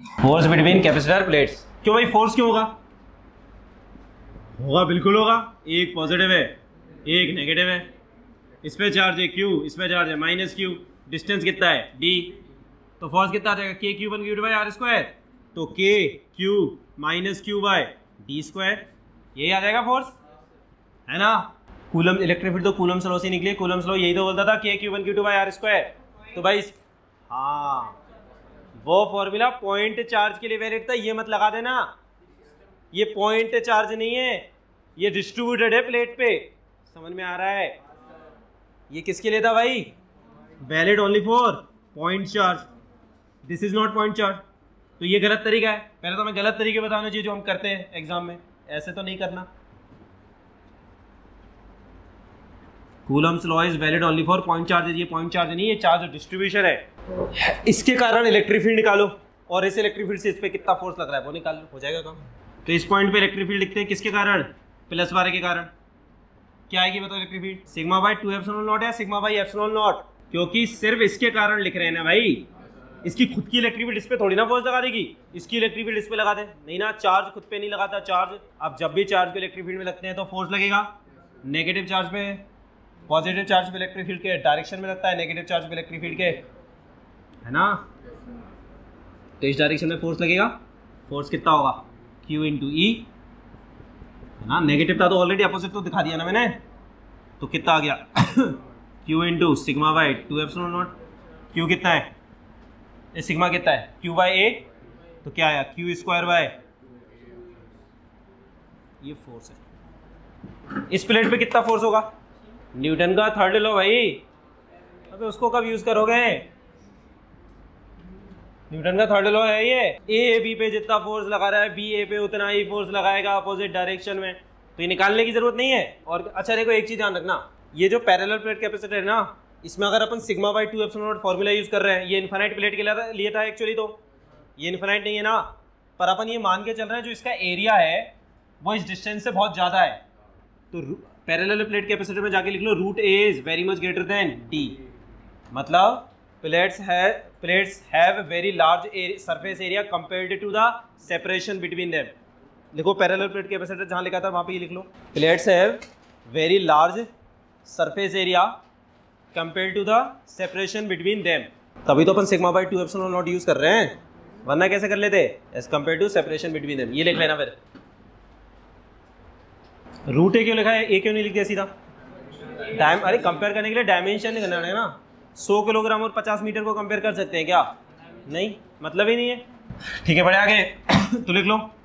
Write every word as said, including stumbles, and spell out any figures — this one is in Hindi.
Force between capacitor plates. क्यों भाई फोर्स क्यों होगा? होगा, बिल्कुल होगा। एक पॉजिटिव है, एक नेगेटिव है। इस पे चार्ज है क्यू, इस पे चार्ज है माइनस क्यू। डिस्टेंस कितना है डी, तो फोर्स कितना आ जाएगा k q one q by r square. तो k q minus q by d square, यही आ जाएगा फोर्स, है ना। कूलम इलेक्ट्रिक फील्ड तो कूलम लॉ से निकली। कूलम लॉ यही तो बोलता था k q one q two by r square. तो भाई हाँ, वो फॉर्मूला पॉइंट चार्ज के लिए वैलिड था, ये मत लगा देना। ये पॉइंट चार्ज नहीं है, ये डिस्ट्रीब्यूटेड है प्लेट पे। समझ में आ रहा है? ये किसके लिए था भाई? Valid only for point charge. This is not point charge. तो ये गलत तरीका है। पहले तो हमें गलत तरीके बताना चाहिए जो हम करते हैं एग्जाम में, ऐसे तो नहीं करना। Coulomb's law is valid only for point charge. ये पॉइंट चार्ज नहीं, ये चार्ज डिस्ट्रीब्यूशन है। इसके कारण इलेक्ट्रिक फील्ड निकालो, और इस इलेक्ट्रिक फील्ड से इस पे कितना फोर्स लग रहा है वो निकाल लो, हो जाएगा काम। तो इस पॉइंट पे इलेक्ट्रिक फील्ड लिखते हैं किसके कारण? प्लस वाले के कारण। क्या आएगी बताओ electric field? Sigma by two epsilon naught या सिग्मा बाई एप्सिलॉन नॉट? क्योंकि सिर्फ इसके कारण लिख रहे हैं ना भाई। इसकी खुद की इलेक्ट्रिक फील्ड इस पे थोड़ी ना फोर्स लगा देगी, इसकी इलेक्ट्रिक फील्ड इस पे लगा दे। नहीं ना, चार्ज खुद पे नहीं लगाता चार्ज। अब जब भी चार्ज को इलेक्ट्रिक फील्ड में लगते हैं तो फोर्स लगेगा। नेगेटिव चार्ज पे, पॉजिटिव चार्ज पे इलेक्ट्रिक फील्ड के डायरेक्शन में लगता है, नेगेटिव चार्ज पे इलेक्ट्रिक फील्ड के, है ना। तो इस डायरेक्शन में फोर्स लगेगा। फोर्स कितना होगा? Q इंटू ई, है ना। नेगेटिव था तो ऑलरेडी अपोजिट तो दिखा दिया ना मैंने। तो कितना आ गया? Q into sigma by two epsilon naught. Q कितना है? ये सिग्मा कितना है? Q by A. तो क्या आया? Q स्क्वायर बाय, ये फोर्स है। इस प्लेट पे कितना फोर्स होगा? न्यूटन का थर्ड लॉ भाई। अबे उसको कब यूज करोगे? न्यूटन का थर्ड लॉ है ये। ए बी पे जितना फोर्स लगा रहा है, बी ए पे उतना ही फोर्स लगाएगा अपोजिट डायरेक्शन में। तो ये निकालने की जरूरत नहीं है। और अच्छा देखो, एक चीज ध्यान रखना, ये जो पैरेलल प्लेट कैपेसिटर है ना, इसमें अगर अपन sigma by two epsilon naught formula use कर रहे हैं, ये इनफाइनाइट प्लेट के लिए था एक्चुअली। तो ये इनफाइनाइट नहीं है ना, पर अपन ये मान के चल रहे हैं जो इसका एरिया है वो इस डिस्टेंस से बहुत ज्यादा है। तो पैरेलल प्लेट कैपेसिटर में जाके लिख लो root A is very much greater than D. मतलब प्लेट्स है plates have very large surface area compared to the separation between them. देखो पैरेलल प्लेट कैपेसिटर जहाँ लिखा था वहाँ पे ये लिख लो, plates have very large surface area compared to the separation between them. तभी तो अपन sigma by two epsilon naught use कर रहे हैं, वरना कैसे कर लेते? As compared to separation between them. ये लिख लेना फिर। रूट ए क्यों लिखा है? ए क्यों नहीं लिख दिया सीधा? टाइम, अरे कंपेयर करने के लिए डायमेंशन नहीं करना है ना। सौ किलोग्राम और पचास मीटर को कंपेयर कर सकते हैं क्या? नहीं, मतलब ही नहीं है। ठीक है, बढ़े आगे। तो लिख लो